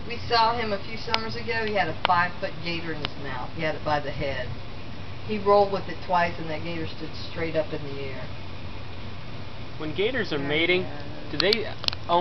We saw him a few summers ago. He had a 5-foot gator in his mouth. He had it by the head. He rolled with it twice, and that gator stood straight up in the air. When gators are mating, do they